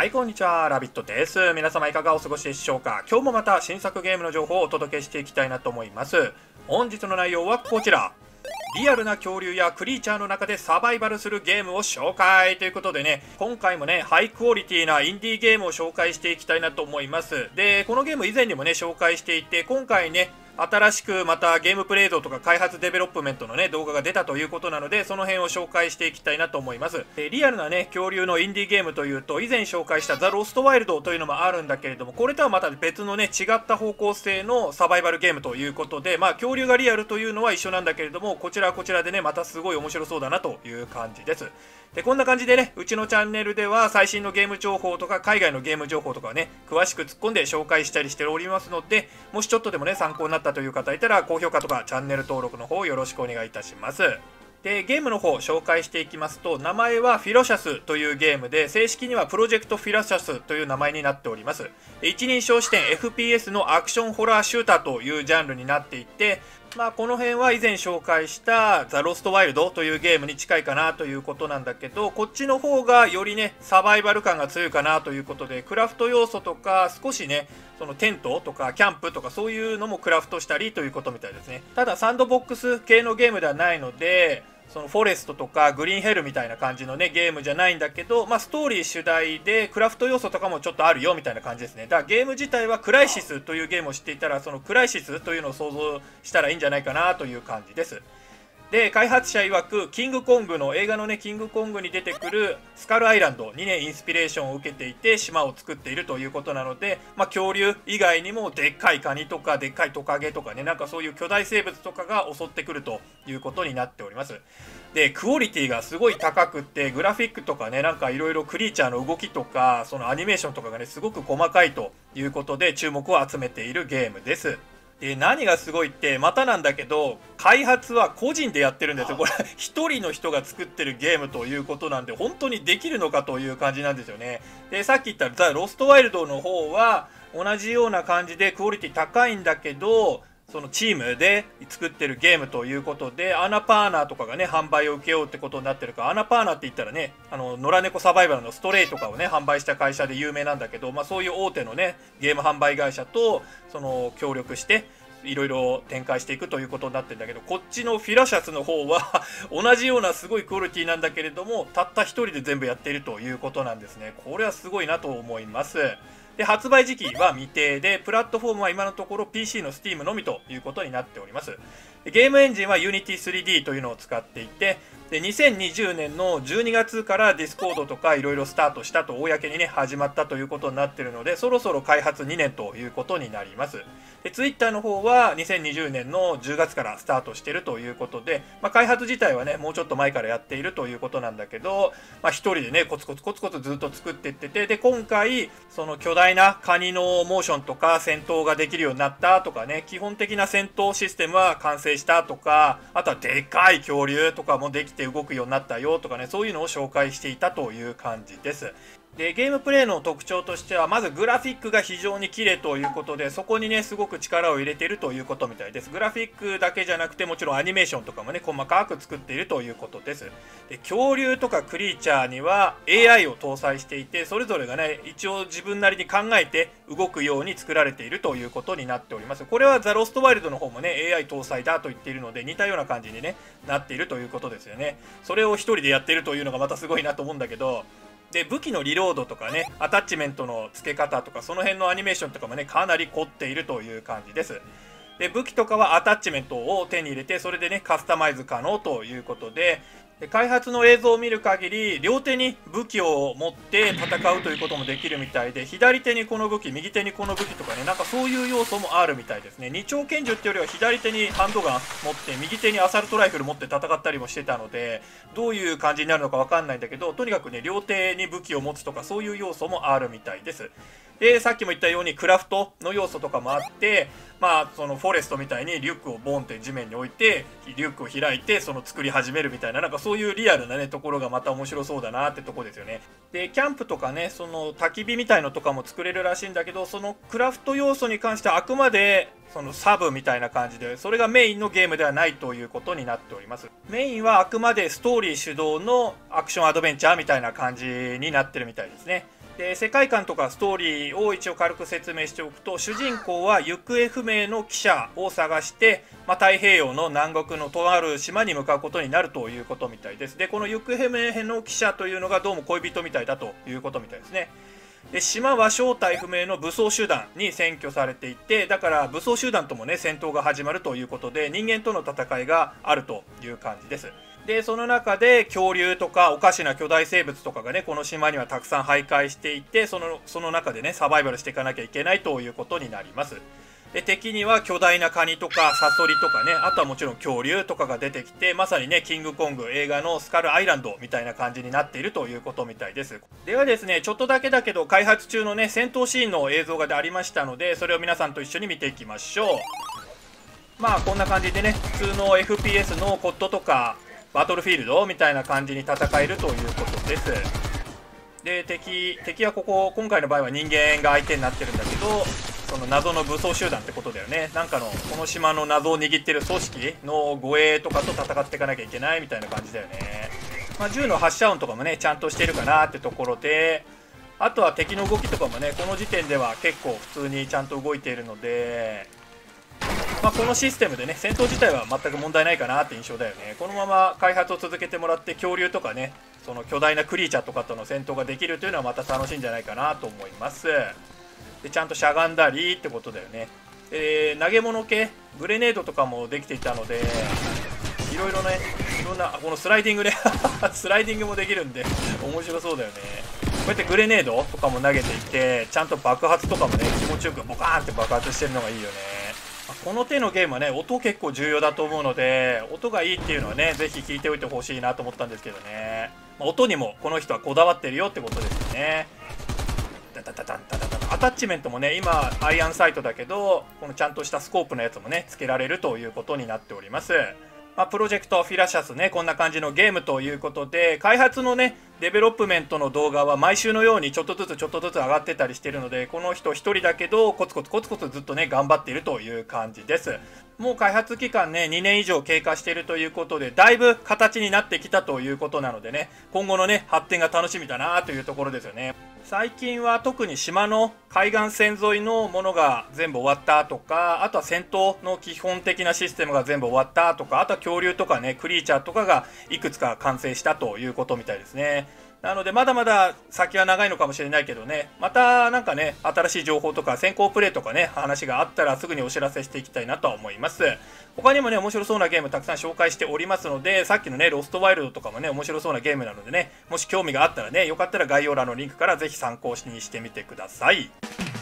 はい、こんにちは。ラビットです。皆様いかがお過ごしでしょうか。今日もまた新作ゲームの情報をお届けしていきたいなと思います。本日の内容はこちら。リアルな恐竜やクリーチャーの中でサバイバルするゲームを紹介ということでね、今回もね、ハイクオリティなインディーゲームを紹介していきたいなと思います。で、このゲーム以前にもね、紹介していて、今回ね、新しくまたゲームプレイ像とか開発デベロップメントのね動画が出たということなので、その辺を紹介していきたいなと思います。リアルなね恐竜のインディーゲームというと、以前紹介したザ・ロストワイルドというのもあるんだけれども、これとはまた別のね違った方向性のサバイバルゲームということで、恐竜がリアルというのは一緒なんだけれども、こちらはこちらでねまたすごい面白そうだなという感じです。で、こんな感じでね、うちのチャンネルでは最新のゲーム情報とか海外のゲーム情報とかね詳しく突っ込んで紹介したりしておりますので、もしちょっとでもね参考になったという方いたら高評価とかチャンネル登録の方よろしくお願いいたします。で、ゲームの方紹介していきますと、名前はフィロシャスというゲームで、正式にはプロジェクトフィロシャスという名前になっております。一人称視点 FPS のアクションホラーシューターというジャンルになっていて、この辺は以前紹介したザ・ロストワイルドというゲームに近いかなということなんだけど、こっちの方がよりねサバイバル感が強いかなということで、クラフト要素とか少しねそのテントとかキャンプとかそういうのもクラフトしたりということみたいですね。ただサンドボックス系のゲームではないので、そのフォレストとかグリーンヘルみたいな感じのねゲームじゃないんだけど、ストーリー主題でクラフト要素とかもちょっとあるよみたいな感じですね。だからゲーム自体はクライシスというゲームを知っていたら、そのクライシスというのを想像したらいいんじゃないかなという感じです。で、開発者曰くキングコングの映画のねキングコングに出てくるスカルアイランドにねインスピレーションを受けていて島を作っているということなので、恐竜以外にもでっかいカニとかでっかいトカゲとかね、なんかそういう巨大生物とかが襲ってくるということになっております。で、クオリティがすごい高くって、グラフィックとかねなんかいろいろクリーチャーの動きとかそのアニメーションとかがねすごく細かいということで注目を集めているゲームです。で、何がすごいってまたなんだけど、開発は個人でやってるんですよ。これ一人の人が作ってるゲームということなんで、本当にできるのかという感じなんですよね。で、さっき言ったザ・ロストワイルドの方は同じような感じでクオリティ高いんだけど、そのチームで作ってるゲームということで、アナパーナとかがね販売を受けようってことになってるから、アナパーナって言ったらね野良猫サバイバルのストレイとかをね販売した会社で有名なんだけど、そういう大手のねゲーム販売会社とその協力していろいろ展開していくということになってるんだけど、こっちのフィラシャスの方は同じようなすごいクオリティなんだけれども、たった一人で全部やっているということなんですね。これはすごいなと思います。で、発売時期は未定で、プラットフォームは今のところ PC の Steam のみということになっております。ゲームエンジンは Unity 3D というのを使っていて、で、2020年の12月から Discord とかいろいろスタートしたと公にね始まったということになっているので、そろそろ開発2年ということになります。で、Twitter の方は2020年の10月からスタートしているということで、開発自体はねもうちょっと前からやっているということなんだけど、一人でねコツコツコツコツずっと作っていってて、で、今回その巨大なカニのモーションとか戦闘ができるようになったとかね、基本的な戦闘システムは完成したとか、あとはでかい恐竜とかもできて動くようになったよとかね、そういうのを紹介していたという感じです。で、ゲームプレイの特徴としては、まずグラフィックが非常に綺麗ということで、そこにねすごく力を入れているということみたいです。グラフィックだけじゃなくて、もちろんアニメーションとかもね細かく作っているということです。で、恐竜とかクリーチャーには AI を搭載していて、それぞれがね一応自分なりに考えて動くように作られているということになっております。これはザ・ロストワイルドの方もね AI 搭載だと言っているので、似たような感じに、ね、なっているということですよね。それを一人でやっているというのがまたすごいなと思うんだけど、で、武器のリロードとかねアタッチメントの付け方とかその辺のアニメーションとかもねかなり凝っているという感じです。で、武器とかはアタッチメントを手に入れて、それでねカスタマイズ可能ということで、開発の映像を見る限り両手に武器を持って戦うということもできるみたいで、左手にこの武器右手にこの武器とかね、なんかそういう要素もあるみたいですね。二丁拳銃っていうよりは左手にハンドガン持って右手にアサルトライフル持って戦ったりもしてたので、どういう感じになるのか分かんないんだけど、とにかくね両手に武器を持つとかそういう要素もあるみたいです。で、さっきも言ったようにクラフトの要素とかもあって、そのフォレストみたいにリュックをボンって地面に置いてリュックを開いてその作り始めるみたいな、なんかそういうリアルなねところがまた面白そうだなってとこですよね。で、キャンプとかねその焚き火みたいのとかも作れるらしいんだけど、そのクラフト要素に関してはあくまでそのサブみたいな感じで、それがメインのゲームではないということになっております。メインはあくまでストーリー主導のアクションアドベンチャーみたいな感じになってるみたいですね。 で世界観とかストーリーを一応軽く説明しておくと、主人公は行方不明の記者を探して、太平洋の南国のとある島に向かうことになるということみたいです。でこの行方不明の記者というのがどうも恋人みたいだということみたいですね。で島は正体不明の武装集団に占拠されていて、だから武装集団ともね戦闘が始まるということで、人間との戦いがあるという感じです。でその中で恐竜とかおかしな巨大生物とかがねこの島にはたくさん徘徊していて、その中でねサバイバルしていかなきゃいけないということになります。で敵には巨大なカニとかサソリとかね、あとはもちろん恐竜とかが出てきて、まさにねキングコング映画のスカルアイランドみたいな感じになっているということみたいです。ではですね、ちょっとだけだけど開発中のね戦闘シーンの映像がありましたので、それを皆さんと一緒に見ていきましょう。こんな感じでね、普通の FPS のコッドとかバトルフィールドみたいな感じに戦えるということです。で敵は今回の場合は人間が相手になってるんだけど、その謎の武装集団ってことだよね。なんかのこの島の謎を握ってる組織の護衛とかと戦っていかなきゃいけないみたいな感じだよね。銃の発射音とかもねちゃんとしてるかなってところで、あとは敵の動きとかもねこの時点では結構普通にちゃんと動いているので、このシステムでね戦闘自体は全く問題ないかなって印象だよね。このまま開発を続けてもらって恐竜とかねその巨大なクリーチャーとかとの戦闘ができるというのはまた楽しいんじゃないかなと思います。でちゃんとしゃがんだりってことだよね。投げ物系グレネードとかもできていたので、いろんなこのスライディングねスライディングもできるんで面白そうだよね。こうやってグレネードとかも投げていて、ちゃんと爆発とかもね気持ちよくボカーンって爆発してるのがいいよね。この手のゲームはね音結構重要だと思うので、音がいいっていうのはねぜひ聞いておいてほしいなと思ったんですけどね。音にもこの人はこだわってるよってことですよね。アタッチメントもね今アイアンサイトだけど、このちゃんとしたスコープのやつもねつけられるということになっております。プロジェクトフィラシャスねこんな感じのゲームということで、開発のねデベロップメントの動画は毎週のようにちょっとずつ上がってたりしてるので、この人一人だけどコツコツずっとね頑張っているという感じです。もう開発期間ね2年以上経過しているということで、だいぶ形になってきたということなのでね、今後のね発展が楽しみだなというところですよね。最近は特に島の海岸線沿いのものが全部終わったとか、あとは戦闘の基本的なシステムが全部終わったとか、あとは恐竜とかねクリーチャーとかがいくつか完成したということみたいですね。なのでまだまだ先は長いのかもしれないけどね、またなんかね新しい情報とか先行プレイとかね話があったらすぐにお知らせしていきたいなとは思います。他にもね面白そうなゲームたくさん紹介しておりますので、さっきのねロストワイルドとかもね面白そうなゲームなのでね、もし興味があったらねよかったら概要欄のリンクからぜひ参考にしてみてください。